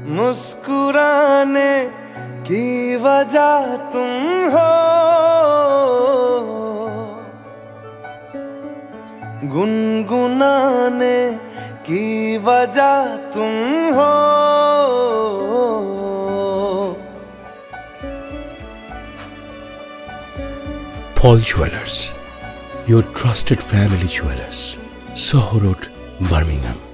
मुस्कुराने की वजह तुम हो, गुनगुनाने की वजह तुम हो। Paul Jewellers, your trusted family jewelers, Soho Road, Birmingham.